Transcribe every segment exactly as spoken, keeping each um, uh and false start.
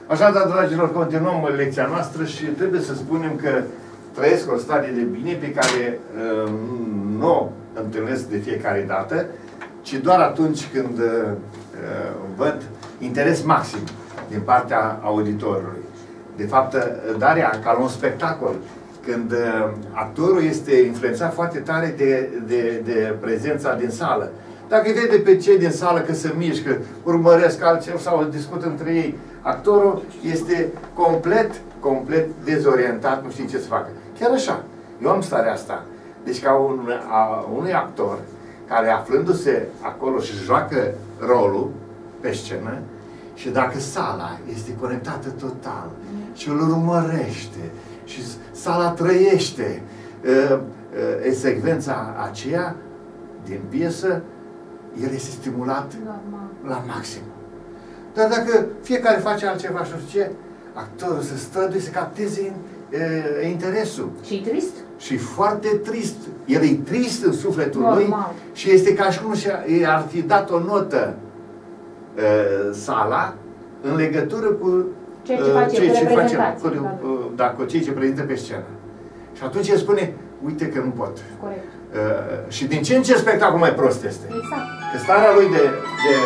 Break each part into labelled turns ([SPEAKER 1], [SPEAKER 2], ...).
[SPEAKER 1] Așadar, dragilor, continuăm lecția noastră și trebuie să spunem că trăiesc o stare de bine pe care uh, nu o întâlnesc de fiecare dată, ci doar atunci când uh, văd interes maxim din partea auditorului. De fapt, darea ca un spectacol, când uh, actorul este influențat foarte tare de, de, de prezența din sală. Dacă vede pe cei din sală că se mișcă, urmăresc altceva sau discută între ei, actorul este complet, complet dezorientat, nu știe ce să facă. Chiar așa. Eu am starea asta. Deci ca un, a, unui actor care aflându-se acolo și joacă rolul pe scenă și dacă sala este conectată total și îl urmărește și sala trăiește uh, uh, secvența aceea din piesă, el este stimulat Normal. la maxim. Dar dacă fiecare face altceva și nu știu ce, actorul se străduie să capteze uh, interesul.
[SPEAKER 2] Și trist?
[SPEAKER 1] Și foarte trist. El e trist în sufletul
[SPEAKER 2] Normal.
[SPEAKER 1] lui și este ca și cum i-ar fi dat o notă uh, sala în legătură cu
[SPEAKER 2] ceea ce face,
[SPEAKER 1] ceea ce face cu,
[SPEAKER 2] da.
[SPEAKER 1] da, cu cei ce prezintă pe scenă. Și atunci el spune, uite că nu pot.
[SPEAKER 2] Corect.
[SPEAKER 1] Uh, și din ce în ce spectacol mai prost este.
[SPEAKER 2] Exact.
[SPEAKER 1] Că starea lui de... de...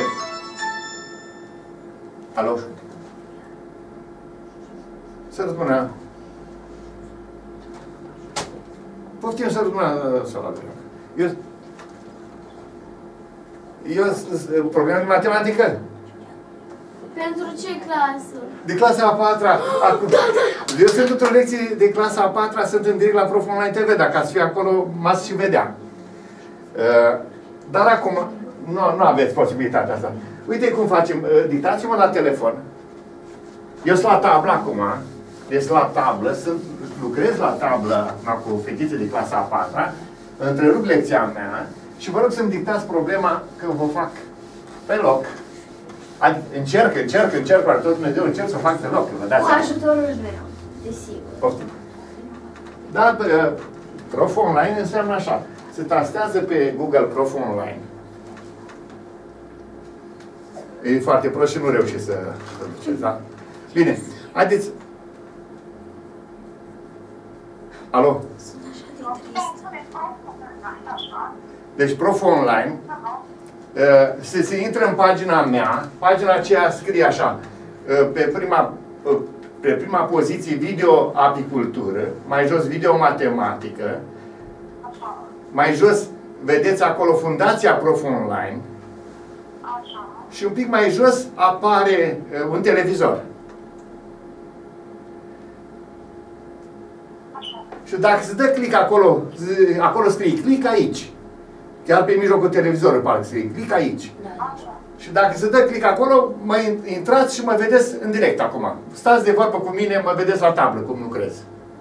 [SPEAKER 1] Alo? Să răspună. Poftim să răspună sala de Eu... Eu... Problema de matematică?
[SPEAKER 3] Pentru ce clasă?
[SPEAKER 1] De clasa a patra. Acum,
[SPEAKER 3] da, da.
[SPEAKER 1] Eu sunt într-o lecție de clasa a patra, sunt în direct la Prof Online T V. Dacă ați fi acolo, m-ați și vedea. Uh, dar acum, nu, nu aveți posibilitatea asta. Uite cum facem. Uh, dictați-mă la telefon. Eu sunt la tablă acum. Deci la tablă, sunt, lucrez la tablă cu fetițe de clasa a patra, întrerup lecția mea și vă rog să-mi dictați problema că vă fac pe loc. Adică încerc, încerc, încerc, cu tot Dumnezeu, încerc să o fac pe loc. Vă dați
[SPEAKER 3] cu ajutorul meu, desigur.
[SPEAKER 1] Poftim. Dar Prof Online înseamnă așa. Se tastează pe Google Prof Online. E foarte prost și nu reușiți să duceți, da? Bine, haideți. Alo? Deci Prof Online se, se intră în pagina mea, pagina aceea scrie așa, pe prima, pe prima poziție video apicultură, mai jos video matematică, mai jos vedeți acolo Fundația Prof Online și un pic mai jos apare un televizor. Și dacă se dă click acolo, acolo scrie click aici. Chiar pe mijlocul televizorului parcă scrie click aici. Da. Și dacă se dă click acolo, mă intrați și mă vedeți în direct acum. Stați de vorbă cu mine, mă vedeți la tablă, cum lucrez.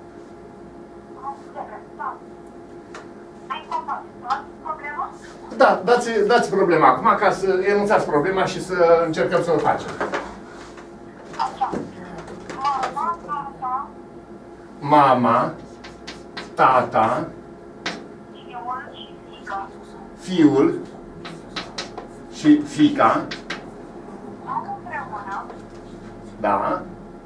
[SPEAKER 1] Da, dați, dați problema acum ca să enunțați problema și să încercăm să o facem. Mama, tata, fiul și fiica. Da.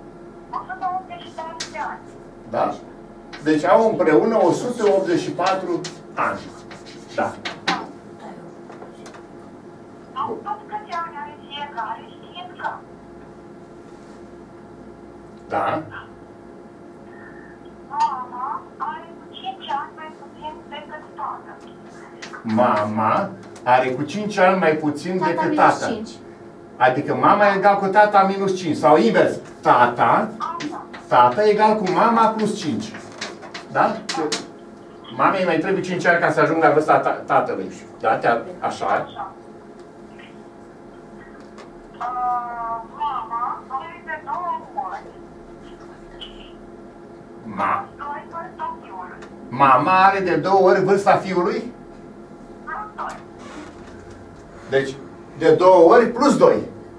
[SPEAKER 1] Da. Deci au împreună o sută optzeci și patru ani. Da. Da.
[SPEAKER 4] Mama are cu cinci ani mai puțin decât tata.
[SPEAKER 1] Mama are cu cinci ani mai puțin
[SPEAKER 3] Tata
[SPEAKER 1] decât
[SPEAKER 3] minus
[SPEAKER 1] tata.
[SPEAKER 3] cinci.
[SPEAKER 1] Adică mama e egal cu tata minus cinci. Sau invers. Tata, tata e egal cu mama plus cinci. Da? Mamei mai trebuie cinci ani ca să ajungă la vârsta tatălui. Da? Așa.
[SPEAKER 4] Mama are de două ori.
[SPEAKER 1] Ma. Mama are de două ori vârsta fiului? Deci, de două ori plus doi.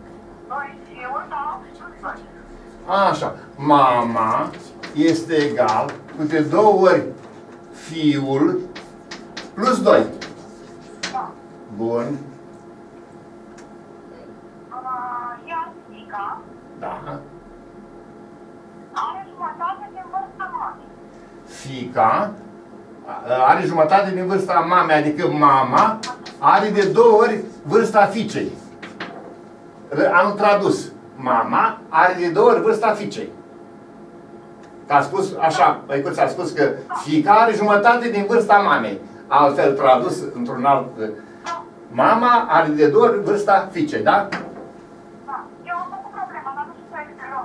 [SPEAKER 1] Așa. Mama este egal cu de două ori fiul plus doi. Bun.
[SPEAKER 4] Ea fiica.
[SPEAKER 1] Da. fiica are jumătate din vârsta mamei, adică mama are de două ori vârsta fiicei. Am tradus. Mama are de două ori vârsta fiicei. A spus așa, Măicuț a spus că fiica are jumătate din vârsta mamei. Altfel tradus într-un alt... Mama are de două ori vârsta fiicei, da?
[SPEAKER 4] Da. Eu am făcut problema, dar nu știu să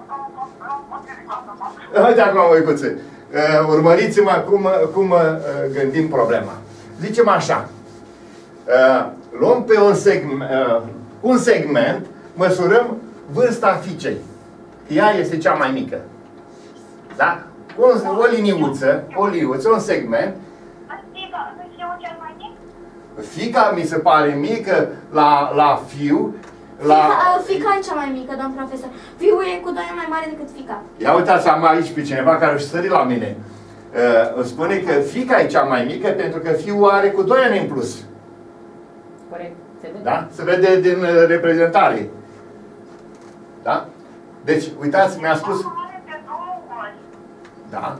[SPEAKER 4] explic.
[SPEAKER 1] Uite acum, Măicuțe. Uh, urmăriți-mă cum, cum uh, gândim problema. Zicem așa. Uh, luăm pe un, segm, uh, un segment, măsurăm vârsta fiicei. Ea este cea mai mică. Da? O, o liniuță, o liniuță, un segment.
[SPEAKER 4] Fiica, nu știu cel mai mic?
[SPEAKER 1] Fiica mi se pare mică la, la fiu. La...
[SPEAKER 3] Fica, fica e cea mai mică, domn profesor. Fiul e cu doi ani mai mare decât fica.
[SPEAKER 1] Ia uitați, am aici pe cineva care își sări la mine. Uh, îmi spune că fiica e cea mai mică pentru că fiul are cu doi ani în plus.
[SPEAKER 2] Corect. Se vede?
[SPEAKER 1] Da? Se vede din uh, reprezentare. Da? Deci, uitați, mi-a spus... Da?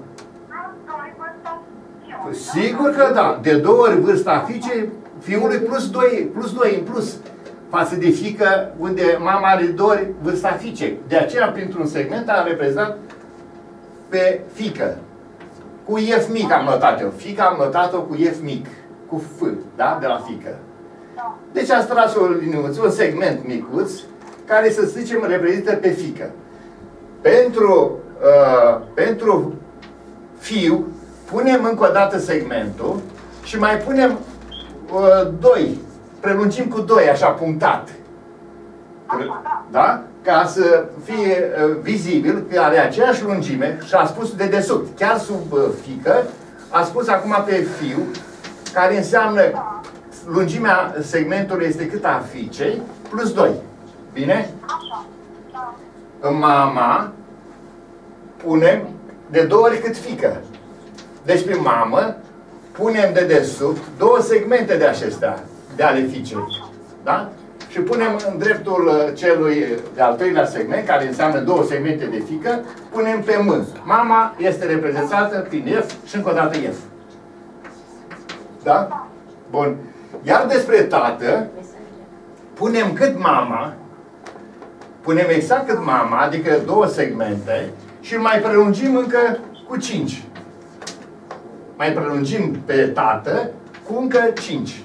[SPEAKER 1] Sigur că da. De două ori vârsta fiicei, fiului plus doi, plus doi în plus. Față de fiică, unde mama are două ori vârsta fiicei. De aceea, printr-un segment, am reprezentat pe fiică. Cu F mic am notat eu. Fiica am notat-o cu F mic. Cu F, da? De la fiică. Deci am tras o liniuță, un segment micuț, care, să zicem, reprezintă pe fiică. Pentru, uh, pentru fiu, punem încă o dată segmentul și mai punem uh, doi. Prelungim cu doi, așa, punctat. Da? Ca să fie uh, vizibil că are aceeași lungime și a spus de desubt, chiar sub uh, fiică, a spus acum pe fiu, care înseamnă lungimea segmentului este cât a fiicei, plus doi. Bine? În mama punem de două ori cât fiică. Deci pe mamă punem de desubt două segmente de acestea, de ale fiicei. Da? Și punem în dreptul celui de-al treilea segment, care înseamnă două segmente de fiică, punem pe M. Mama este reprezentată prin F și încă o dată F. Da? Bun. Iar despre tată, punem cât mama, punem exact cât mama, adică două segmente, și îl mai prelungim încă cu cinci. Mai prelungim pe tată cu încă cinci.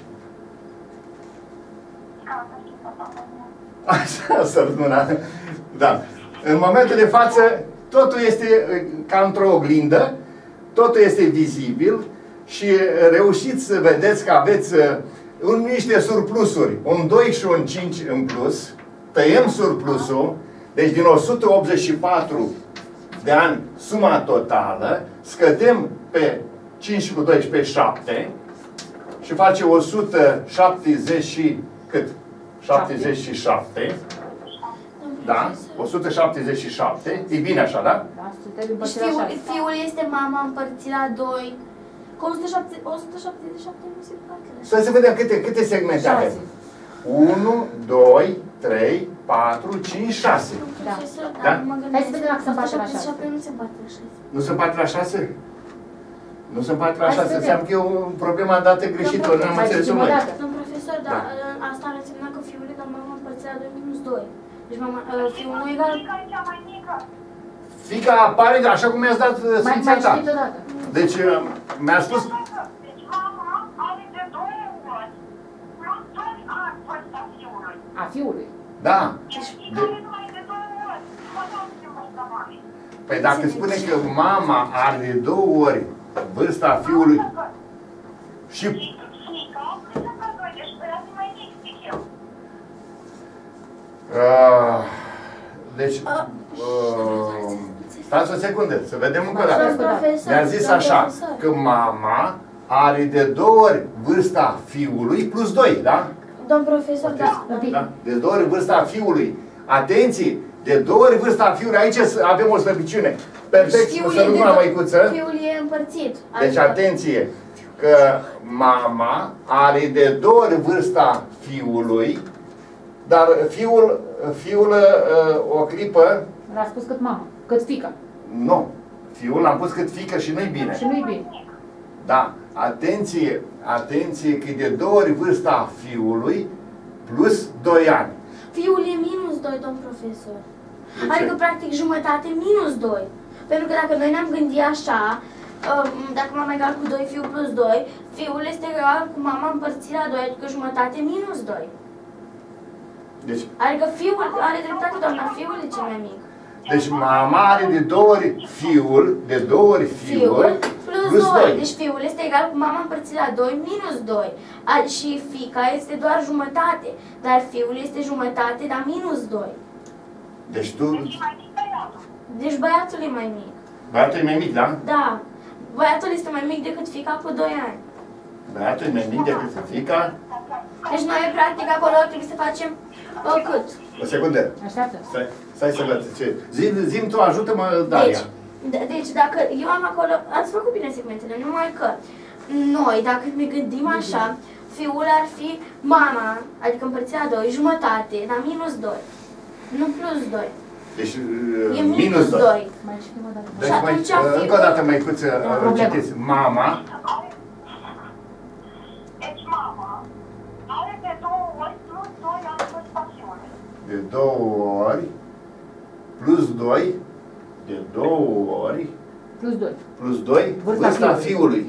[SPEAKER 1] Așa, sărmâna. Da. În momentul de față, totul este ca într-o oglindă, totul este vizibil și reușiți să vedeți că aveți un, niște surplusuri, un doi și un cinci în plus, tăiem surplusul, deci din o sută optzeci și patru de ani suma totală, scădem pe cinci cu doisprezece, șapte și face o sută șaptezeci și cât? șaptezeci și șapte. Da? o sută șaptezeci și șapte. E bine așa, da?
[SPEAKER 2] Da,
[SPEAKER 3] Deci fiul, fiul este mama împărțit la doi. Cu o sută șaptezeci și șapte nu se poate.
[SPEAKER 1] Să să vedem câte, câte segmente avem. unu, doi, trei, patru, cinci, șase.
[SPEAKER 3] Da.
[SPEAKER 1] Da?
[SPEAKER 2] Hai să vedem dacă se împarte la șase.
[SPEAKER 3] Nu se împarte la șase.
[SPEAKER 1] Nu se împarte la șase? Nu se împarte la șase. Înseamnă că e o problemă dată greșită. Nu am înțeles-o noi.
[SPEAKER 3] Domn profesor, dar asta ar însemna că fiul e ca mama împărțit la doi minus doi. Deci mama, fiul nu egal...
[SPEAKER 4] Fiica e cea mai mică.
[SPEAKER 1] Fiica apare așa cum mi-ați dat sfinția ta. Deci mi-a spus...
[SPEAKER 4] Deci mama are de două ori plus doi ani vârsta fiului.
[SPEAKER 2] A fiului.
[SPEAKER 1] Da.
[SPEAKER 4] Deci fiica are numai de două ori. Scoateți-o vârsta mamei.
[SPEAKER 1] Păi dacă spune că mama are de două ori vârsta fiului și...
[SPEAKER 4] Fiica plus încă doi, deci pe asta mai mic, zic eu.
[SPEAKER 1] Uh, deci... Uh, stați o secundă, să vedem încă o dată. Mi-a zis așa, că mama are de două ori vârsta fiului plus doi, da?
[SPEAKER 3] Domn profesor, da.
[SPEAKER 1] Da? De două ori vârsta fiului. Atenție! De două ori vârsta fiului, aici avem o slăbiciune. Perfect, să nu mai măicuță.
[SPEAKER 3] Fiul e împărțit.
[SPEAKER 1] Deci atenție, că mama are de două ori vârsta fiului, dar fiul, fiul o clipă...
[SPEAKER 2] L-a spus cât mama, cât fiica.
[SPEAKER 1] Nu. fiul, l-am pus cât fică și nu-i bine.
[SPEAKER 2] Și nu-i bine.
[SPEAKER 1] Da, atenție, atenție că e de două ori vârsta fiului plus doi ani.
[SPEAKER 3] Fiul e minus doi, domn profesor.
[SPEAKER 1] De ce?
[SPEAKER 3] Adică, practic, jumătate minus doi. Pentru că dacă noi ne-am gândit așa, dacă mama egal cu doi, fiul plus doi, fiul este egal cu mama împărțit la doi, adică jumătate minus doi.
[SPEAKER 1] Deci,
[SPEAKER 3] Adică fiul are dreptate, doamna, fiul e cel mai mic.
[SPEAKER 1] deci mama are de două ori fiul, de două ori fiul,
[SPEAKER 3] Fiul plus,
[SPEAKER 1] plus
[SPEAKER 3] doi.
[SPEAKER 1] doi.
[SPEAKER 3] Deci fiul este egal cu mama împărțit la doi minus doi. A- și fiica este doar jumătate. Dar fiul este jumătate, dar minus doi.
[SPEAKER 1] Deci tu,
[SPEAKER 4] Deci mai mic băiatul.
[SPEAKER 3] Deci băiatul e mai mic.
[SPEAKER 1] băiatul e mai mic, da?
[SPEAKER 3] Da. Băiatul este mai mic decât fiica cu doi ani.
[SPEAKER 1] Băiatul e mai mic decât fiica.
[SPEAKER 3] Deci noi, practic, acolo trebuie să facem uh, cât?
[SPEAKER 1] O secundă.
[SPEAKER 2] Așteaptă.
[SPEAKER 1] Stai, stai să văd ce. Zi, zi-mi tu, ajută-mă, Daria.
[SPEAKER 3] Deci, d- deci dacă eu am acolo, ați făcut bine segmentele, numai că noi, dacă ne gândim așa, fiul ar fi mama, adică împărțit la doi, jumătate, dar minus doi. Nu plus doi.
[SPEAKER 1] Deci,
[SPEAKER 3] E
[SPEAKER 1] uh,
[SPEAKER 3] minus doi.
[SPEAKER 2] Mai citim o dată.
[SPEAKER 1] Deci,
[SPEAKER 3] Și
[SPEAKER 1] mai,
[SPEAKER 3] atunci
[SPEAKER 1] uh,
[SPEAKER 3] fiul-
[SPEAKER 1] încă o dată, mai cuță, uh,
[SPEAKER 2] Problemă.
[SPEAKER 1] citiți. Mama
[SPEAKER 4] Deci mama are de două ori plus doi ani vârsta fiului.
[SPEAKER 1] de două ori plus doi, de două ori
[SPEAKER 2] Plus doi.
[SPEAKER 1] plus doi,
[SPEAKER 2] Vârsta
[SPEAKER 1] vârsta
[SPEAKER 2] fiului.
[SPEAKER 1] fiului.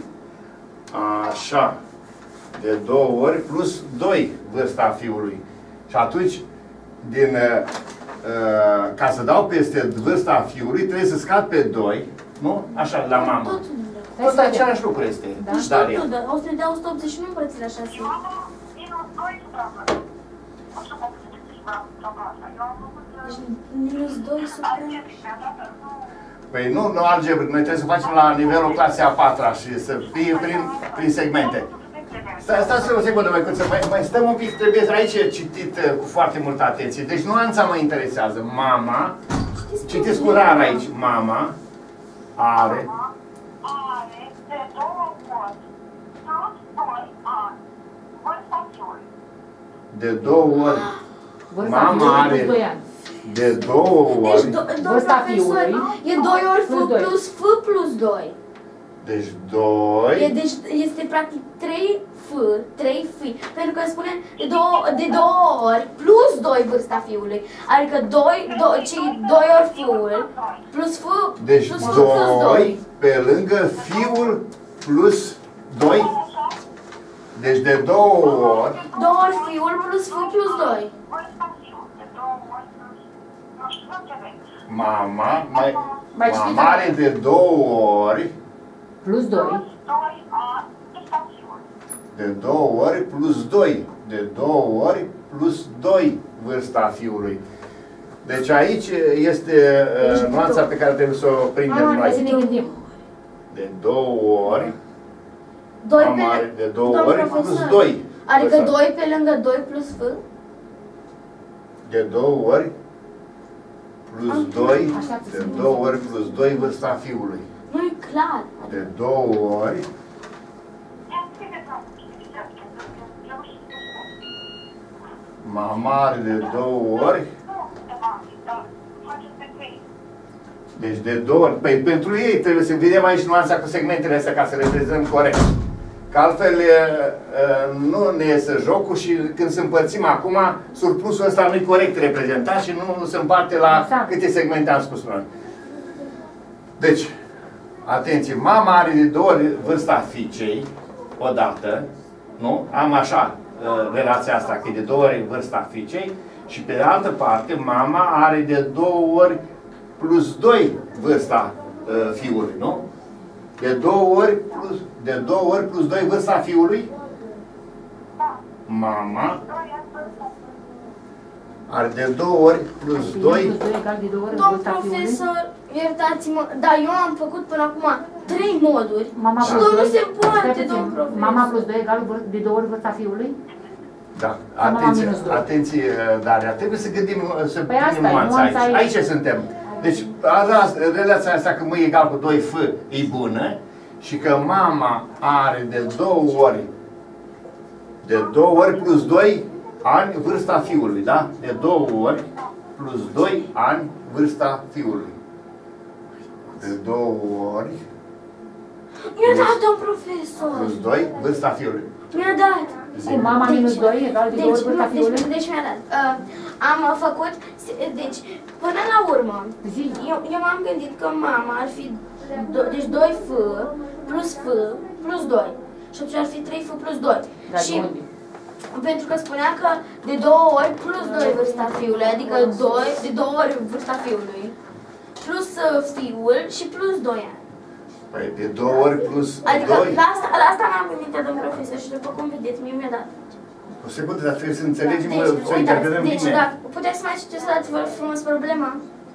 [SPEAKER 1] Așa. De două ori plus doi, vârsta fiului. Și atunci, din, uh, uh, ca să dau peste vârsta fiului, trebuie să scad pe doi, nu? Așa, la mama.
[SPEAKER 3] Tot,
[SPEAKER 1] Tot același lucru este.
[SPEAKER 2] Da.
[SPEAKER 3] deci
[SPEAKER 1] Daria.
[SPEAKER 3] tot, o să ne dea o sută optzeci și unu împărțit la șase.
[SPEAKER 4] Mama minus doi supra. Nu știu cum să zic supra asta. Eu am făcut...
[SPEAKER 3] Deci minus doi supra...
[SPEAKER 4] Algebrica, dar nu...
[SPEAKER 1] Păi nu, nu algebră, noi trebuie să facem la nivelul clasei a patra și să fie prin, prin segmente. Stai, stați o secundă, măicuță, mai, mai stăm un pic, trebuie, aici e citit uh, cu foarte multă atenție. Deci nuanța mă interesează. Mama, citiți cu rar aici, mama are
[SPEAKER 4] Are de două ori plus doi ani vârsta fiului.
[SPEAKER 1] de două ori,
[SPEAKER 2] Vârsta
[SPEAKER 1] Mama
[SPEAKER 2] fiului
[SPEAKER 1] are-
[SPEAKER 2] plus doi ani.
[SPEAKER 1] de două
[SPEAKER 3] Deci,
[SPEAKER 1] ori,
[SPEAKER 3] do- domn
[SPEAKER 2] Vârsta
[SPEAKER 3] profesor,
[SPEAKER 2] fiului
[SPEAKER 3] e doi ori F
[SPEAKER 2] plus doi.
[SPEAKER 3] plus F plus doi.
[SPEAKER 1] deci
[SPEAKER 3] E,
[SPEAKER 1] doi,
[SPEAKER 3] deci este practic trei F, trei F, pentru că spune de două, de două ori plus doi vârsta fiului. Adică doi, do, cei doi ori fiul plus F
[SPEAKER 1] deci
[SPEAKER 3] plus F plus
[SPEAKER 1] doi
[SPEAKER 3] doi.
[SPEAKER 1] pe lângă fiul plus doi, deci de două ori,
[SPEAKER 3] Două ori fiul plus F plus doi.
[SPEAKER 4] Vârsta fiului de două ori plus... Nu știu, nu înțeleg.
[SPEAKER 1] mama, mai,
[SPEAKER 2] Mai citiți
[SPEAKER 1] mama are de două ori,
[SPEAKER 2] Plus doi.
[SPEAKER 4] Plus doi ani vârsta fiului.
[SPEAKER 1] de două ori plus doi, de două ori plus doi vârsta fiului. Deci aici este uh, nuanța pe care trebuie să o prindem
[SPEAKER 2] Mama, hai să
[SPEAKER 1] noi.
[SPEAKER 2] ne gândim.
[SPEAKER 1] De două ori,
[SPEAKER 3] Doi
[SPEAKER 1] mama are
[SPEAKER 3] pe,
[SPEAKER 1] de două
[SPEAKER 3] domn
[SPEAKER 1] ori
[SPEAKER 3] profesor,
[SPEAKER 1] plus doi.
[SPEAKER 3] Adică
[SPEAKER 1] vârsta.
[SPEAKER 3] doi pe lângă doi plus F?
[SPEAKER 1] De două ori plus doi,
[SPEAKER 2] Așteaptă să
[SPEAKER 1] de
[SPEAKER 2] ne
[SPEAKER 1] două
[SPEAKER 2] gândim.
[SPEAKER 1] ori plus doi vârsta fiului.
[SPEAKER 3] Nu e clar.
[SPEAKER 1] De două ori,
[SPEAKER 4] Ia scrieți la chestia asta, că eu nu știu ce spun.
[SPEAKER 1] mama are de două ori,
[SPEAKER 4] Nu, câteva ani, dar faceți pe trei.
[SPEAKER 1] deci de două ori. Păi pentru ei trebuie să vedem aici nuanța cu segmentele astea ca să le prezentăm corect. Că altfel e, e, nu ne iese jocul și când se împărțim acum, surplusul ăsta nu e corect reprezentat și nu se împarte la
[SPEAKER 2] Exact.
[SPEAKER 1] câte segmente am spus noi. Deci, atenție, mama are de două ori vârsta fiicei, odată, nu? Am așa e, relația asta, că e de două ori vârsta fiicei și pe de altă parte, mama are de două ori plus doi vârsta e, fiului, nu? De două ori plus, de două ori plus doi vârsta fiului,
[SPEAKER 4] Da,
[SPEAKER 1] mama
[SPEAKER 4] doi ani vârsta fiului.
[SPEAKER 1] are de două ori plus doi.
[SPEAKER 2] Plus doi egal de două ori
[SPEAKER 3] Domn
[SPEAKER 2] vârsta fiului.
[SPEAKER 3] profesor, iertați-mă, dar eu am făcut până acum trei moduri.
[SPEAKER 2] Mama
[SPEAKER 3] Și
[SPEAKER 2] plus
[SPEAKER 3] tot nu
[SPEAKER 2] doi.
[SPEAKER 3] se poate,
[SPEAKER 2] Stai puțin.
[SPEAKER 3] domn profesor.
[SPEAKER 2] Mama plus doi egal vâr- de două ori vârsta fiului?
[SPEAKER 1] Da,
[SPEAKER 2] mama
[SPEAKER 1] atenție,
[SPEAKER 2] minus doi.
[SPEAKER 1] atenție, Daria, trebuie să gândim, să
[SPEAKER 2] Păi asta
[SPEAKER 1] prindem
[SPEAKER 2] e,
[SPEAKER 1] nuanța
[SPEAKER 2] nuanța
[SPEAKER 1] aici.
[SPEAKER 2] aici.
[SPEAKER 1] Aici suntem. Deci, asta, relația asta că mă e egal cu doi F e bună și că mama are de două ori, de două ori plus doi ani vârsta fiului, da? De două ori plus doi ani vârsta fiului. De două ori.
[SPEAKER 3] Mi-a dat, domn profesor.
[SPEAKER 1] Plus doi, vârsta fiului.
[SPEAKER 3] Mi-a dat.
[SPEAKER 2] Cu mama
[SPEAKER 3] Deci-
[SPEAKER 2] minus doi egal de două
[SPEAKER 3] Deci,
[SPEAKER 2] ori vârsta
[SPEAKER 3] deci,
[SPEAKER 2] fiului?
[SPEAKER 3] deci mi-a dat. Uh, am uh, făcut, deci, până la urmă,
[SPEAKER 2] Zi.
[SPEAKER 3] eu, eu m-am gândit că mama ar fi, do, deci doi F plus F plus doi. Și atunci ar fi trei F plus doi.
[SPEAKER 2] Dar
[SPEAKER 3] Și
[SPEAKER 2] de unde?
[SPEAKER 3] pentru că spunea că de două ori plus doi vârsta fiului, adică doi, de două ori vârsta fiului, plus uh, fiul și plus doi ani.
[SPEAKER 1] Păi de două ori plus
[SPEAKER 3] Adică
[SPEAKER 1] doi.
[SPEAKER 3] la asta, la asta m-am gândit, domn profesor, și după cum vedeți, mie mi-a dat.
[SPEAKER 1] O secundă, dar trebuie să înțelegem,
[SPEAKER 3] Deci,
[SPEAKER 1] să
[SPEAKER 3] uitați,
[SPEAKER 1] interpretăm
[SPEAKER 3] deci,
[SPEAKER 1] bine.
[SPEAKER 3] da, puteți să mai citeți, dați vă rog frumos problema.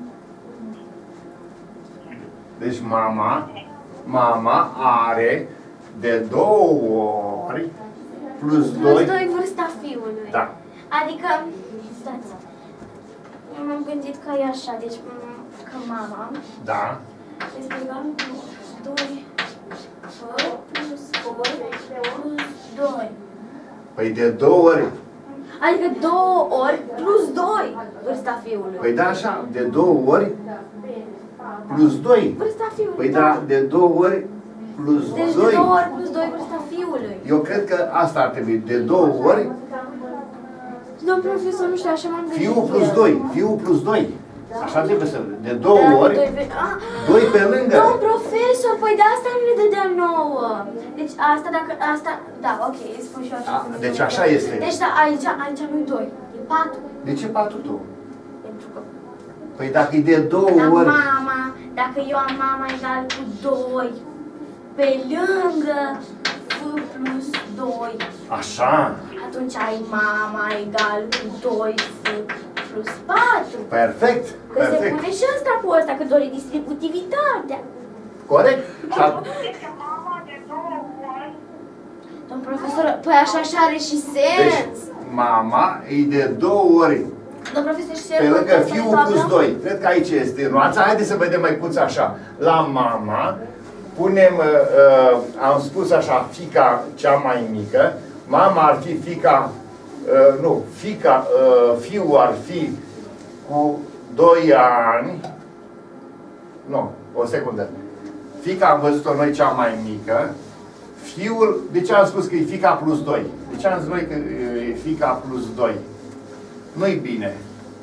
[SPEAKER 1] Deci mama, mama are de două ori plus
[SPEAKER 3] Plus
[SPEAKER 1] doi.
[SPEAKER 3] doi vârsta fiului.
[SPEAKER 1] Da.
[SPEAKER 3] Adică, stați, eu m-am gândit că e așa, deci m- că mama
[SPEAKER 1] Da.
[SPEAKER 3] este egal cu doi plus doi plus doi.
[SPEAKER 1] Păi de două ori.
[SPEAKER 3] Adică două ori plus doi vârsta fiului.
[SPEAKER 1] Păi da, așa, de două ori plus doi.
[SPEAKER 3] Vârsta fiului,
[SPEAKER 1] Păi da, de două ori plus
[SPEAKER 3] Deci de
[SPEAKER 1] doi.
[SPEAKER 3] două ori plus doi vârsta fiului.
[SPEAKER 1] Eu cred că asta ar trebui. De două ori,
[SPEAKER 3] Domn profesor, nu știu, așa m-am gândit.
[SPEAKER 1] fiul plus
[SPEAKER 3] eu.
[SPEAKER 1] doi. Fiul plus doi. Așa trebuie să... De două
[SPEAKER 3] Da,
[SPEAKER 1] ori,
[SPEAKER 3] doi ve- Ah,
[SPEAKER 1] doi pe lângă.
[SPEAKER 3] Domn profesor, păi de asta nu ne dădea nouă. Deci asta dacă, asta, da, ok, îi spun și eu așa.
[SPEAKER 1] A,
[SPEAKER 3] cum
[SPEAKER 1] deci
[SPEAKER 3] e.
[SPEAKER 1] așa este.
[SPEAKER 3] Deci da, aici, aici nu-i doi, e patru.
[SPEAKER 1] De ce patru tu?
[SPEAKER 3] Pentru că
[SPEAKER 1] Păi dacă e de două
[SPEAKER 3] la
[SPEAKER 1] ori...
[SPEAKER 3] mama, dacă eu am mama egal cu doi, pe lângă F plus doi,
[SPEAKER 1] Așa.
[SPEAKER 3] atunci ai mama egal cu doi F plus patru.
[SPEAKER 1] Perfect.
[SPEAKER 3] Că se
[SPEAKER 1] Perfect.
[SPEAKER 3] pune și ăsta cu ăsta, că doar e distributivitatea.
[SPEAKER 1] Corect? Și a-
[SPEAKER 4] Deci mama de două ori
[SPEAKER 3] Domn profesor, păi așa și are și
[SPEAKER 1] Deci,
[SPEAKER 3] sens.
[SPEAKER 1] mama e de două ori
[SPEAKER 3] Domn profesor, și
[SPEAKER 1] pe lângă fiul plus doi. Cred că aici este nuanța. Haideți să vedem mai puțin așa. La mama punem, uh, uh, am spus așa, fiica cea mai mică. Mama ar fi fiica, uh, nu, fiica, uh, fiul ar fi cu doi ani. Nu, o secundă. Fiica am văzut-o noi cea mai mică. Fiul, de ce am spus că e fiica plus doi? De ce am zis noi că e fiica plus doi? Nu-i bine.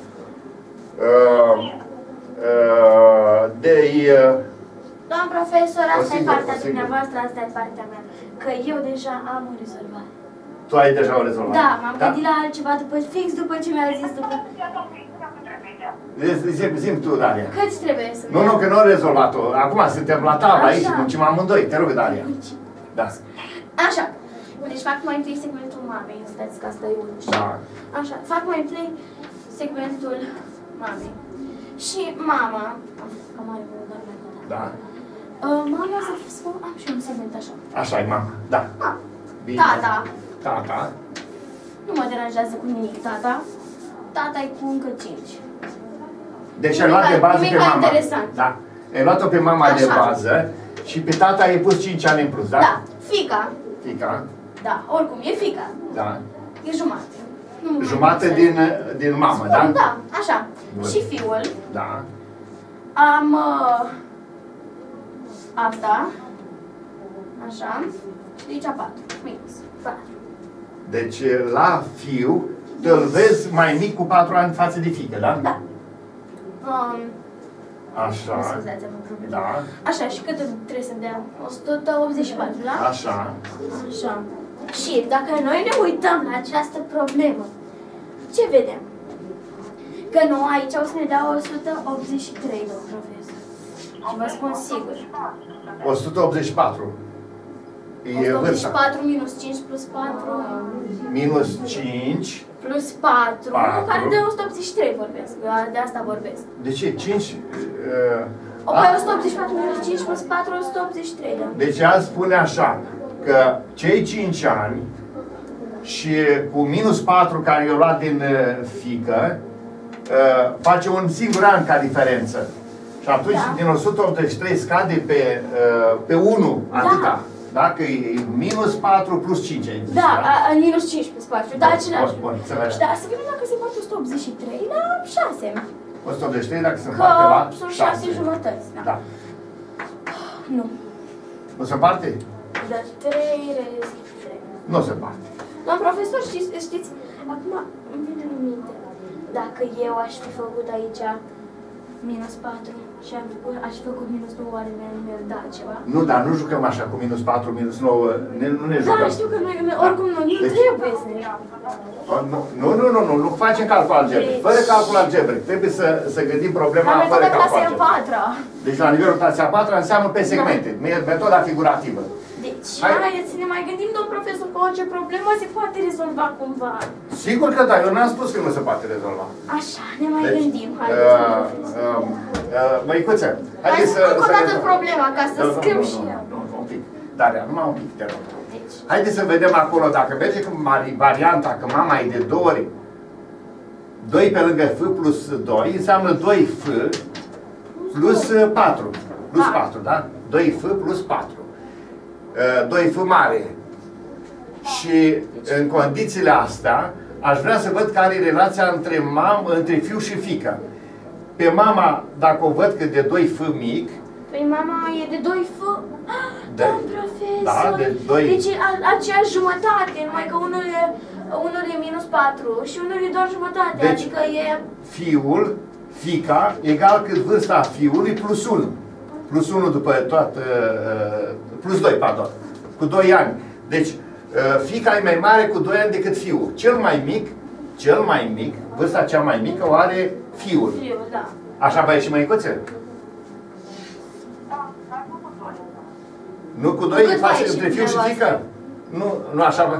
[SPEAKER 1] Uh, uh, de uh,
[SPEAKER 3] Domn profesor,
[SPEAKER 1] O
[SPEAKER 3] asta e
[SPEAKER 1] sigur,
[SPEAKER 3] partea
[SPEAKER 1] o sigur.
[SPEAKER 3] dumneavoastră, asta e partea mea. Că eu deja am o rezolvare.
[SPEAKER 1] tu ai deja o rezolvat.
[SPEAKER 3] Da, m-am gândit la altceva după, fix după ce mi-a zis după.
[SPEAKER 1] Zim, zim tu, Daria.
[SPEAKER 3] Câți trebuie să
[SPEAKER 1] Nu, nu, că nu am rezolvat-o. Acum suntem la tablă
[SPEAKER 3] Așa.
[SPEAKER 1] aici, muncim amândoi. Te rog, Daria. Da.
[SPEAKER 3] Așa. Deci fac mai întâi segmentul mamei, stați că asta e unul.
[SPEAKER 1] Da.
[SPEAKER 3] Așa, fac mai întâi segmentul mamei. Și mama, am făcut cam mare, vă doar mai contat.
[SPEAKER 1] Da.
[SPEAKER 3] Uh, mama să spun, am și eu un segment așa.
[SPEAKER 1] Așa e mama. Da.
[SPEAKER 3] Ah,
[SPEAKER 1] Bine.
[SPEAKER 3] tata,
[SPEAKER 1] Tata.
[SPEAKER 3] nu mă deranjează cu nimic tata. Tata e cu încă cinci.
[SPEAKER 1] Deci ai luat de bază
[SPEAKER 3] Nimic
[SPEAKER 1] pe
[SPEAKER 3] mai
[SPEAKER 1] mama.
[SPEAKER 3] interesant.
[SPEAKER 1] Da. Ai luat-o pe mama de
[SPEAKER 3] Așa.
[SPEAKER 1] bază și pe tata ai pus cinci ani în plus, da?
[SPEAKER 3] Da, fica,
[SPEAKER 1] Fica.
[SPEAKER 3] da, oricum e fica,
[SPEAKER 1] Da.
[SPEAKER 3] e jumate. Nu mă mai
[SPEAKER 1] Jumate
[SPEAKER 3] interesează.
[SPEAKER 1] din, din mamă,
[SPEAKER 3] Spun,
[SPEAKER 1] da?
[SPEAKER 3] Da, așa.
[SPEAKER 1] Bun.
[SPEAKER 3] Și fiul,
[SPEAKER 1] Da.
[SPEAKER 3] am uh, asta, așa, și de aici patru, minus, patru.
[SPEAKER 1] Deci la fiu îl vezi mai mic cu patru ani față de fiică, da?
[SPEAKER 3] Da. Um,
[SPEAKER 1] Așa.
[SPEAKER 3] mă scuzați, am o problemă.
[SPEAKER 1] Da.
[SPEAKER 3] Așa, și cât trebuie să dea? o sută optzeci și patru, da?
[SPEAKER 1] Așa.
[SPEAKER 3] Așa. Și dacă noi ne uităm la această problemă, ce vedem? Că nu, aici o să ne dea o sută optzeci și trei, domn profesor. Și vă spun sigur.
[SPEAKER 1] o sută optzeci și patru.
[SPEAKER 3] o
[SPEAKER 1] E
[SPEAKER 3] sută optzeci și
[SPEAKER 1] vârsta.
[SPEAKER 3] patru minus cinci plus patru
[SPEAKER 1] Minus cinci.
[SPEAKER 3] plus patru,
[SPEAKER 1] patru.
[SPEAKER 3] care de o sută optzeci și trei vorbesc, de asta vorbesc.
[SPEAKER 1] De ce? cinci? Uh,
[SPEAKER 3] O, păi
[SPEAKER 1] a,
[SPEAKER 3] o sută optzeci și patru minus cinci plus patru, o sută optzeci și trei, da.
[SPEAKER 1] deci azi spune așa, că cei cinci ani și cu minus patru care i-au luat din uh, fică, uh, face un singur an ca diferență. Și atunci
[SPEAKER 3] Da.
[SPEAKER 1] din o sută optzeci și trei scade pe, uh, pe unu, atâta. Dacă e minus patru plus cinci. ai zis,
[SPEAKER 3] Da, a, a, minus cinci plus patru, da, același.
[SPEAKER 1] Bun, bun, să vedem.
[SPEAKER 3] Și da, să vedem dacă se poate o sută optzeci și trei la șase.
[SPEAKER 1] o sută optzeci și trei dacă se
[SPEAKER 3] Că
[SPEAKER 1] împarte la
[SPEAKER 3] sunt
[SPEAKER 1] șase.
[SPEAKER 3] șase jumătăți, da.
[SPEAKER 1] Da.
[SPEAKER 3] Nu.
[SPEAKER 1] Nu se împarte?
[SPEAKER 3] De trei rezist trei.
[SPEAKER 1] Nu se împarte.
[SPEAKER 3] Doamn profesor, știți, știți, acum îmi vine în minte, dacă eu aș fi făcut aici minus patru și am făcut, aș fi făcut minus nouă, oare mi-ar da ceva?
[SPEAKER 1] Nu, dar nu jucăm așa cu minus patru, minus nouă, ne, nu ne jucăm.
[SPEAKER 3] Da, știu că noi, oricum nu, nu
[SPEAKER 1] Deci-
[SPEAKER 3] trebuie să ne
[SPEAKER 1] Nu, nu, nu, nu, nu facem calcul algebric.
[SPEAKER 3] Deci-
[SPEAKER 1] Fără calcul algebric. Trebuie să, să gândim problema
[SPEAKER 3] La
[SPEAKER 1] fără
[SPEAKER 3] metoda
[SPEAKER 1] calcul
[SPEAKER 3] clasei a
[SPEAKER 1] algebric.
[SPEAKER 3] patra.
[SPEAKER 1] Deci la nivelul clasei a patra înseamnă pe segmente. Metoda figurativă.
[SPEAKER 3] Deci,
[SPEAKER 1] Hai.
[SPEAKER 3] haideți să ne mai gândim, domn profesor, că orice problemă se poate rezolva cumva.
[SPEAKER 1] Sigur că da, eu n-am spus că nu se poate rezolva.
[SPEAKER 3] Așa, ne mai
[SPEAKER 1] Deci,
[SPEAKER 3] gândim, haideți, domn
[SPEAKER 1] uh,
[SPEAKER 3] profesor.
[SPEAKER 1] uh, uh, Măicuță,
[SPEAKER 3] Hai
[SPEAKER 1] haideți
[SPEAKER 3] să
[SPEAKER 1] să...
[SPEAKER 3] încă o
[SPEAKER 1] să
[SPEAKER 3] dată
[SPEAKER 1] rezolvăm.
[SPEAKER 3] problema, ca să
[SPEAKER 1] Nu, nu,
[SPEAKER 3] scriu
[SPEAKER 1] nu,
[SPEAKER 3] și
[SPEAKER 1] nu,
[SPEAKER 3] eu.
[SPEAKER 1] nu, nu, un pic. Daria, numai un pic, te rog.
[SPEAKER 3] Deci,
[SPEAKER 1] Haideți să vedem acolo, dacă merge cu mari- varianta că mama e de două ori, doi pe lângă F plus doi, înseamnă doi F plus patru. Plus
[SPEAKER 3] Da.
[SPEAKER 1] patru, da? doi F plus patru. Uh, doi F mare. Și în condițiile astea, aș vrea să văd care e relația între, mam, între fiu și fiică. Pe mama, dacă o văd că de doi F mic,
[SPEAKER 3] păi mama e de doi F.
[SPEAKER 1] De-
[SPEAKER 3] Domn profesor.
[SPEAKER 1] da, de doi.
[SPEAKER 3] Deci e a- aceeași jumătate, numai că unul e, unul e minus patru și unul e doar jumătate,
[SPEAKER 1] Deci-
[SPEAKER 3] adică e...
[SPEAKER 1] fiul, fiica, egal cât vârsta fiului plus unu. Plus unu după toată, uh, plus doi, pardon, cu doi ani. Deci, uh, fiica e mai mare cu doi ani decât fiul. Cel mai mic, cel mai mic, vârsta cea mai mică o are fiul.
[SPEAKER 3] Fiu, da.
[SPEAKER 1] Așa va ieși, măicuțe?
[SPEAKER 4] Da, dar nu cu doi.
[SPEAKER 1] Nu cu doi,
[SPEAKER 3] cât va
[SPEAKER 1] face
[SPEAKER 3] ieși
[SPEAKER 1] între fiu și
[SPEAKER 3] dumneavoastră?
[SPEAKER 1] fiică? Nu, nu așa, bă.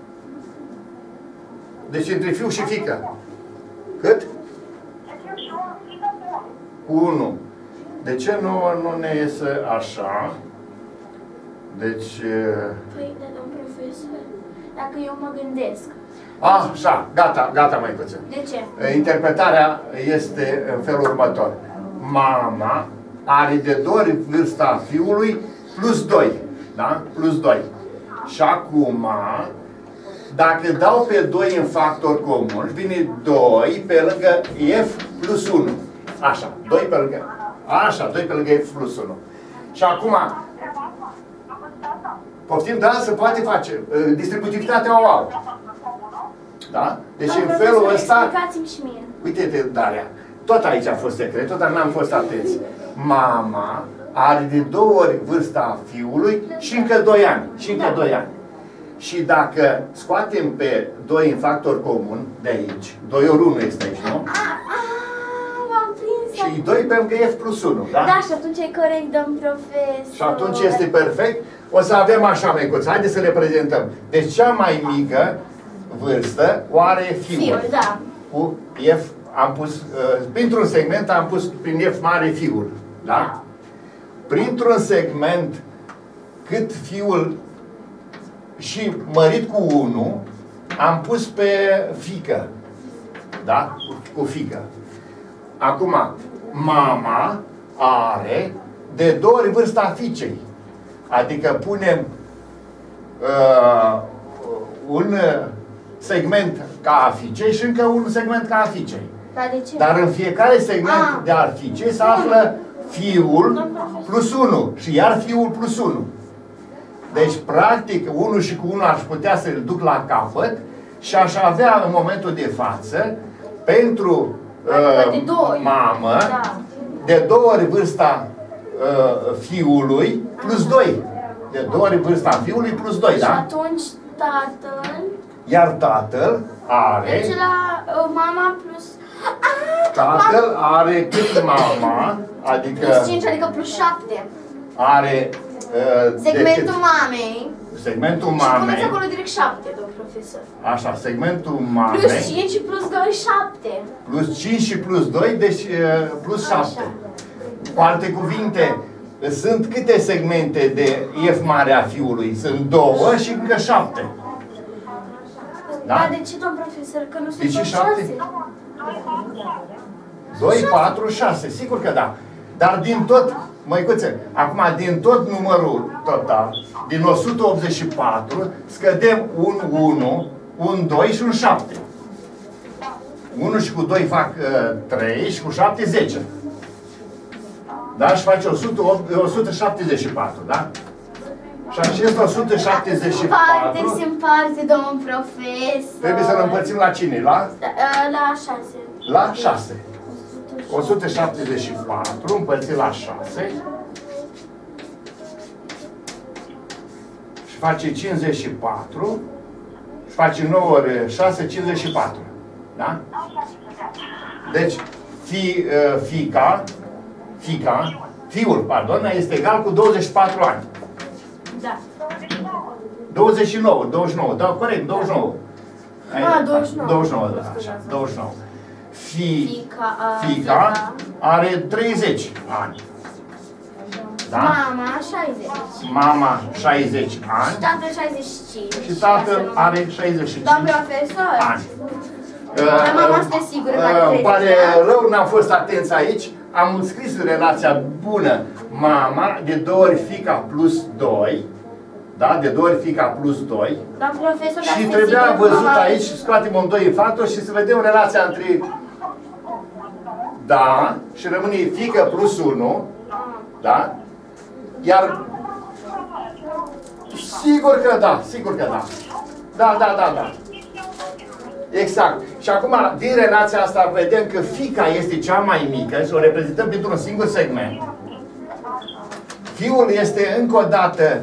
[SPEAKER 1] Deci între fiu și fiică. Cât?
[SPEAKER 4] De fiu și o fică bun.
[SPEAKER 1] Cu unu. De ce nu, nu ne iese așa? Deci... uh,
[SPEAKER 3] Păi, da, domn profesor, dacă eu mă gândesc.
[SPEAKER 1] A, așa, gata, gata, măicuțe.
[SPEAKER 3] De ce?
[SPEAKER 1] Interpretarea este în felul următor. Mama are de două ori vârsta fiului plus doi. Da? Plus doi. Și acum, dacă dau pe doi în factor comun, vine doi pe lângă F plus unu. Așa, doi pe lângă... Așa, doi pe lângă F plus unu. Și acum, poftim, da, se poate face. Distributivitatea o au. Da? Deci
[SPEAKER 3] Domn
[SPEAKER 1] în
[SPEAKER 3] profesor,
[SPEAKER 1] felul ăsta...
[SPEAKER 3] explicați-mi și mie.
[SPEAKER 1] Uite-te, Daria, tot aici a fost secretul, dar n-am fost atenți. Mama are de două ori vârsta fiului și încă doi ani. Și încă doi ani. Și dacă scoatem pe doi în factor comun, de aici, doi ori unu este aici, nu?
[SPEAKER 3] A, a, m-am prins.
[SPEAKER 1] Și doi pe lângă F plus unu, da?
[SPEAKER 3] Da, și atunci e corect, domn profesor.
[SPEAKER 1] Și atunci este perfect. O să avem așa, măicuță, haideți să le prezentăm. Deci cea mai mică vârstă o are fiul.
[SPEAKER 3] Fiul, da.
[SPEAKER 1] Cu F, am pus, uh, printr-un segment am pus prin F mare fiul, da? Printr-un segment cât fiul și mărit cu unu, am pus pe fiică, da? Cu, cu fiică. Acum, mama are de două ori vârsta fiicei. Adică punem uh, un segment ca a fiicei și încă un segment ca a fiicei.
[SPEAKER 3] Dar de ce?
[SPEAKER 1] Dar în fiecare segment
[SPEAKER 3] Ah.
[SPEAKER 1] de al fiicei se află fiul plus unu și iar fiul plus unu. Deci, practic, unu și cu unu aș putea să-l duc la capăt și aș avea în momentul de față pentru
[SPEAKER 3] Adică de
[SPEAKER 1] uh,
[SPEAKER 3] doi.
[SPEAKER 1] mamă
[SPEAKER 3] Da.
[SPEAKER 1] de două ori vârsta uh, fiului plus doi. De două ori vârsta fiului plus doi,
[SPEAKER 3] Și
[SPEAKER 1] da?
[SPEAKER 3] atunci tatăl
[SPEAKER 1] Iar tatăl are...
[SPEAKER 3] merge la uh, mama plus... Ah,
[SPEAKER 1] Tatăl are cât mama, adică
[SPEAKER 3] plus cinci, adică plus șapte.
[SPEAKER 1] are uh,
[SPEAKER 3] Segmentul
[SPEAKER 1] decât,
[SPEAKER 3] mamei.
[SPEAKER 1] segmentul
[SPEAKER 3] Și puneți
[SPEAKER 1] mamei,
[SPEAKER 3] acolo direct șapte, domn profesor.
[SPEAKER 1] așa, segmentul
[SPEAKER 3] Plus
[SPEAKER 1] mamei,
[SPEAKER 3] cinci și plus doi, șapte.
[SPEAKER 1] plus cinci și plus doi, deci uh, plus șapte.
[SPEAKER 3] Așa.
[SPEAKER 1] Cu alte cuvinte, sunt câte segmente de F mare a fiului? Sunt două și încă șapte. Da?
[SPEAKER 3] Dar de ce, domn profesor? Că nu
[SPEAKER 1] De
[SPEAKER 3] sunt
[SPEAKER 1] ce
[SPEAKER 3] tot
[SPEAKER 1] șapte?
[SPEAKER 3] șase?
[SPEAKER 1] doi, patru, șase, sigur că da. Dar din tot, măicuțe, acum din tot numărul total, din o sută optzeci și patru, scădem un unu, un doi și un șapte. unu și cu doi fac uh, trei și cu șapte, zece. Da? Și face o sută opt, o sută șaptezeci și patru, da? Și acest o sută șaptezeci și
[SPEAKER 3] Parte
[SPEAKER 1] patru
[SPEAKER 3] se împarte, domn profesor.
[SPEAKER 1] trebuie să-l împărțim la cine? La?
[SPEAKER 3] Da, la șase.
[SPEAKER 1] La șase. o sută șaptezeci și patru împărțit la șase și face cincizeci și patru și face nouă ori șase, cincizeci și patru. Da? Deci, fi, uh, fica, fica, fiul, pardon, este egal cu douăzeci și patru ani.
[SPEAKER 3] Da.
[SPEAKER 1] douăzeci și nouă, douăzeci și nouă, da, corect, douăzeci și nouă.
[SPEAKER 3] Ah, douăzeci și nouă.
[SPEAKER 1] douăzeci și nouă, da, așa, douăzeci și nouă. Fi,
[SPEAKER 3] Fica, uh,
[SPEAKER 1] fica are treizeci ani. Da?
[SPEAKER 3] Mama șaizeci.
[SPEAKER 1] Mama șaizeci
[SPEAKER 3] Și
[SPEAKER 1] ani
[SPEAKER 3] tatăl șaizeci și cinci.
[SPEAKER 1] și tatăl are șaizeci și
[SPEAKER 3] Domn
[SPEAKER 1] cinci
[SPEAKER 3] profesor.
[SPEAKER 1] ani.
[SPEAKER 3] Dar mama este sigură că are
[SPEAKER 1] Îmi
[SPEAKER 3] treizeci
[SPEAKER 1] pare
[SPEAKER 3] de ani.
[SPEAKER 1] rău, n-am fost atenți aici. Am scris relația bună. Mama de două ori fica plus doi. Da? De două ori fica plus doi.
[SPEAKER 3] Domn profesor, dar
[SPEAKER 1] Și
[SPEAKER 3] este
[SPEAKER 1] trebuia
[SPEAKER 3] sigură că
[SPEAKER 1] văzut
[SPEAKER 3] mama-
[SPEAKER 1] aici, scoatem un doi în factor și să vedem relația între... Da, și rămâne fică plus unu. Da? Iar... Sigur că da, sigur că da. Da, da, da, da. Exact. Și acum, din relația asta, vedem că fica este cea mai mică și o reprezentăm printr-un singur segment. Fiul este încă o dată...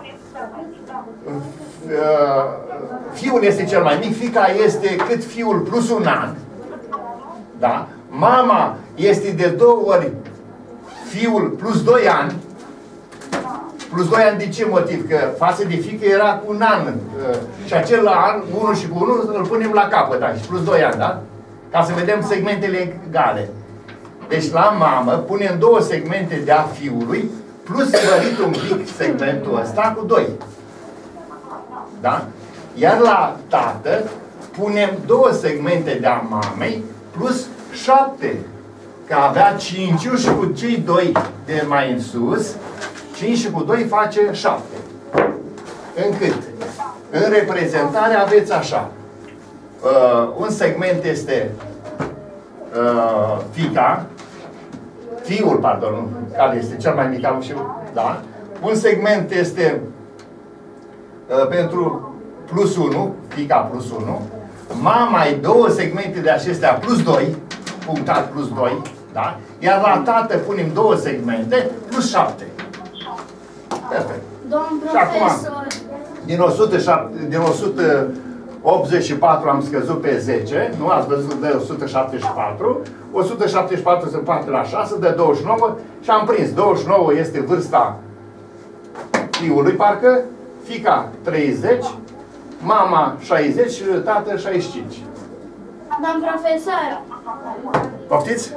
[SPEAKER 1] Uh, fiul este cel mai mic, fica este cât fiul plus un an. Da? Mama este de două ori fiul plus doi ani. Plus doi ani din ce motiv? Că față de fică era cu un an. Uh, și acel an, unu și cu unu, îl punem la capăt, da? Și plus doi ani, da? Ca să vedem segmentele egale. Deci la mamă punem două segmente de a fiului, plus sărit un pic segmentul ăsta cu doi. Da? Iar la tată punem două segmente de a mamei plus șapte. Că avea cinci și cu cei doi de mai în sus, cinci și cu doi face șapte. Încât în reprezentare aveți așa. Uh, un segment este uh, fica, fiul, pardon, care este cel mai mic al și da? Un segment este uh, pentru plus unu, fica plus unu, mama ai două segmente de acestea plus doi, punctat plus doi, da? Iar la tată punem două segmente plus șapte. Perfect.
[SPEAKER 3] Domn
[SPEAKER 1] Și acum,
[SPEAKER 3] profesor.
[SPEAKER 1] din o sută șapte, din o sută optzeci și patru am scăzut pe zece, nu ați văzut de o sută șaptezeci și patru, o sută șaptezeci și patru se împarte la șase, de douăzeci și nouă și am prins. douăzeci și nouă este vârsta fiului, parcă, fica treizeci, mama șaizeci și tatăl șaizeci și cinci.
[SPEAKER 3] Domn profesor.
[SPEAKER 1] Poftiți?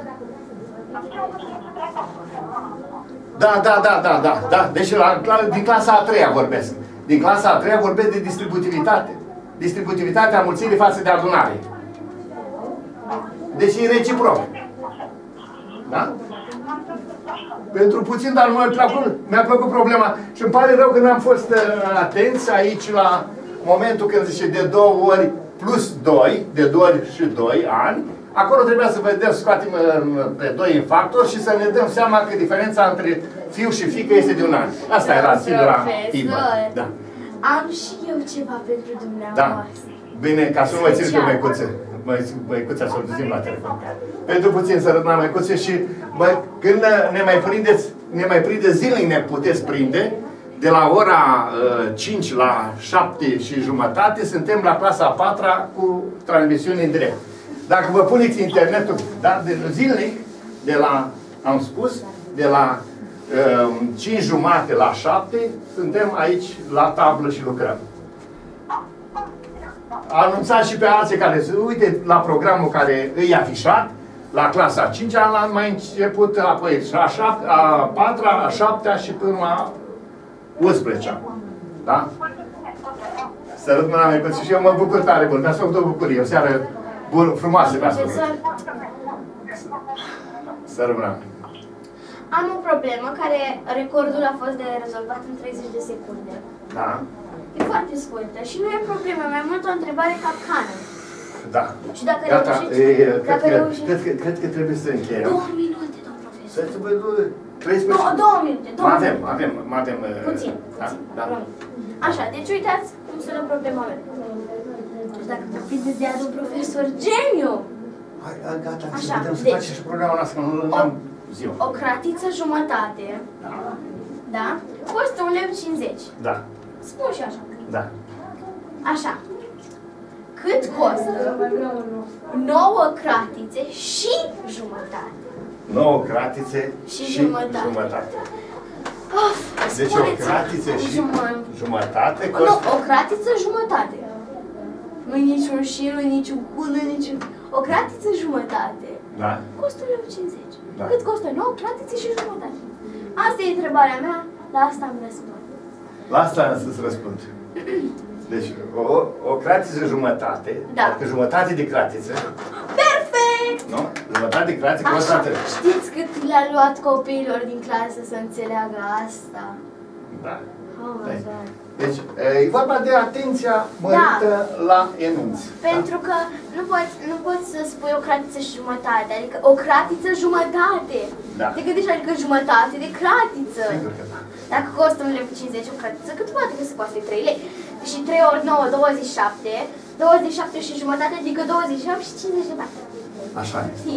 [SPEAKER 1] Da, da, da, da, da, da. Deci la, din clasa a treia vorbesc. Din clasa a treia vorbesc de distributivitate. Distributivitatea mulțirii față de adunare. Deci e reciproc. Da? Pentru puțin, dar mi-a plăcut, mi-a plăcut problema. Și îmi pare rău că n-am fost uh, atenți aici la momentul când zice de două ori plus doi, de două ori și doi ani. Acolo trebuia să vedem, să scoatem uh, pe doi în factor și să ne dăm seama că diferența între fiu și fiică este de un an. Asta era singura tipă. Da.
[SPEAKER 3] Am și eu ceva pentru dumneavoastră.
[SPEAKER 1] Da. Bine, ca să nu mă țin pe măicuță. Măicuța să o duzim la telefon. Pentru puțin să rămână măicuță și bă, când ne mai prindeți, ne mai prinde zilnic, ne puteți prinde. De la ora uh, cinci la șapte și jumătate suntem la clasa a patra cu transmisiune în direct. Dacă vă puneți internetul, da, de zilnic, de la, am spus, de la uh, cinci jumate la șapte, suntem aici la tablă și lucrăm. Anunțați și pe alții care se uite la programul care îi afișat, la clasa a cincea l-am mai început, apoi a, șapte, a patra, a șaptea și până la unsprezecea. Da? Să râd mâna mea, și eu mă bucur tare mult. Mi-a făcut o bucurie, o seară bun, frumoasă mi-a făcut. Să rămână.
[SPEAKER 3] Am o problemă care recordul a fost de rezolvat în treizeci de secunde.
[SPEAKER 1] Da?
[SPEAKER 3] E foarte scurtă și nu e problemă, mai mult o întrebare capcană.
[SPEAKER 1] Da.
[SPEAKER 3] Și dacă
[SPEAKER 1] Gata,
[SPEAKER 3] reușiți,
[SPEAKER 1] e, cred,
[SPEAKER 3] dacă
[SPEAKER 1] că,
[SPEAKER 3] reușiți...
[SPEAKER 1] cred, că, cred că trebuie să încheiem.
[SPEAKER 3] Două minute, domn profesor.
[SPEAKER 1] Să-ți vă treisprezece.
[SPEAKER 3] Două, două minute, două
[SPEAKER 1] Mai avem,
[SPEAKER 3] minute.
[SPEAKER 1] avem, mai avem. uh,
[SPEAKER 3] Puțin,
[SPEAKER 1] da,
[SPEAKER 3] puțin.
[SPEAKER 1] da.
[SPEAKER 3] Așa, deci uitați cum sună problema mea. Deci dacă vă prindeți de ea de un profesor geniu,
[SPEAKER 1] Hai, hai, gata, să
[SPEAKER 3] Așa,
[SPEAKER 1] vedem să
[SPEAKER 3] deci-
[SPEAKER 1] facem și programa noastră, că nu am ziua.
[SPEAKER 3] o cratiță jumătate,
[SPEAKER 1] Da,
[SPEAKER 3] da? Costă un leu cincizeci.
[SPEAKER 1] da,
[SPEAKER 3] Spun și așa.
[SPEAKER 1] da.
[SPEAKER 3] Așa. Cât costă nouă cratițe și jumătate?
[SPEAKER 1] nouă cratițe
[SPEAKER 3] Și
[SPEAKER 1] și
[SPEAKER 3] jumătate.
[SPEAKER 1] jumătate.
[SPEAKER 3] Of,
[SPEAKER 1] Deci o
[SPEAKER 3] spuneți-mi.
[SPEAKER 1] cratiță și
[SPEAKER 3] Jumă-
[SPEAKER 1] jumătate
[SPEAKER 3] Nu,
[SPEAKER 1] costă...
[SPEAKER 3] o cratiță jumătate. Nu niciun șir, nu niciun cu, nu niciun... O cratiță jumătate.
[SPEAKER 1] Da,
[SPEAKER 3] Costă un leu cincizeci.
[SPEAKER 1] Da.
[SPEAKER 3] Cât costă nouă cratițe și jumătate? Asta e întrebarea mea, la asta am răspuns.
[SPEAKER 1] la asta am să-ți răspund. Deci, o, o cratiță jumătate,
[SPEAKER 3] Da.
[SPEAKER 1] adică jumătate de cratiță,
[SPEAKER 3] Perfect!
[SPEAKER 1] nu? Jumătate de cratiță costă
[SPEAKER 3] Așa,
[SPEAKER 1] atât.
[SPEAKER 3] știți cât le-a luat copiilor din clasă să înțeleagă asta?
[SPEAKER 1] Da.
[SPEAKER 3] Oh my God.
[SPEAKER 1] Deci, e vorba de atenția mărită la enunț.
[SPEAKER 3] Pentru că nu poți, nu poți să spui o cratiță și jumătate, adică o cratiță jumătate.
[SPEAKER 1] Da.
[SPEAKER 3] Te gândești, adică jumătate de cratiță.
[SPEAKER 1] Sigur că da.
[SPEAKER 3] Dacă costă un leu cincizeci o cratiță, cât poate că se coste trei lei? Și trei ori nouă, douăzeci și șapte. douăzeci și șapte și jumătate, adică douăzeci și opt și cincizeci de bani.
[SPEAKER 1] Așa este.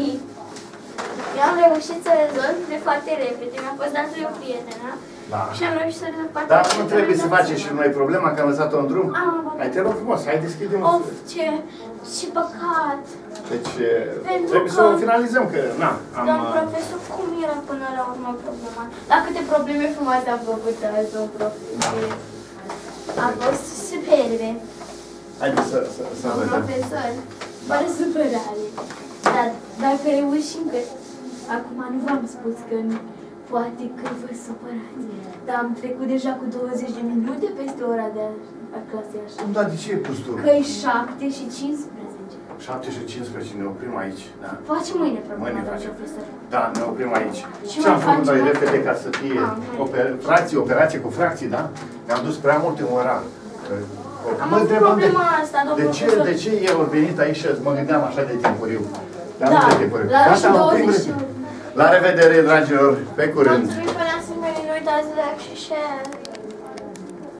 [SPEAKER 3] Eu am reușit să rezolv de foarte repede, mi-a fost dată de o prietenă.
[SPEAKER 1] Da.
[SPEAKER 3] Și am reușit să rezolv foarte
[SPEAKER 1] Dar
[SPEAKER 3] repede.
[SPEAKER 1] nu trebuie să facem și noi problema, că am lăsat-o în drum.
[SPEAKER 3] Am, am.
[SPEAKER 1] Hai, te rog frumos, hai deschide-mă.
[SPEAKER 3] Of, ce, ce păcat!
[SPEAKER 1] Deci,
[SPEAKER 3] Pentru
[SPEAKER 1] trebuie
[SPEAKER 3] că-
[SPEAKER 1] să o finalizăm, că, na, am...
[SPEAKER 3] Domn profesor, cum era până la urmă problema? La câte probleme frumoase am făcut azi, domn profesor? A fost superbe.
[SPEAKER 1] Haideți să, să, să
[SPEAKER 3] Domn
[SPEAKER 1] vedem.
[SPEAKER 3] profesor, fără supărare. Dar dacă reușim, că acum nu v-am spus că nu, poate că vă supărați. Dar am trecut deja cu douăzeci de minute peste ora de a, a clasei așa.
[SPEAKER 1] Dar de ce ai pus tu?
[SPEAKER 3] Că e șapte și cincisprezece.
[SPEAKER 1] șapte și cincisprezece, ne oprim aici, da?
[SPEAKER 3] Facem mâine problema,
[SPEAKER 1] Mâine
[SPEAKER 3] domn
[SPEAKER 1] facem.
[SPEAKER 3] profesor.
[SPEAKER 1] Da, ne oprim aici.
[SPEAKER 3] Și
[SPEAKER 1] Ce
[SPEAKER 3] mai
[SPEAKER 1] am făcut
[SPEAKER 3] facem
[SPEAKER 1] noi
[SPEAKER 3] asta?
[SPEAKER 1] repede ca să fie
[SPEAKER 3] Ah, mai.
[SPEAKER 1] oper fracții, operație cu fracții, da? Ne-am dus prea mult în ora.
[SPEAKER 3] Am
[SPEAKER 1] Mă
[SPEAKER 3] avut
[SPEAKER 1] întrebam de,
[SPEAKER 3] problema asta, domn
[SPEAKER 1] de ce,
[SPEAKER 3] profesor.
[SPEAKER 1] de ce el a venit aici și mă gândeam așa de timpuriu? Dar
[SPEAKER 3] Da,
[SPEAKER 1] nu de timpuriu.
[SPEAKER 3] la
[SPEAKER 1] Gata,
[SPEAKER 3] și
[SPEAKER 1] oprim
[SPEAKER 3] douăzeci.
[SPEAKER 1] repede. La revedere, dragilor, pe curând!
[SPEAKER 3] Mulțumim până să ne uitați, like și share.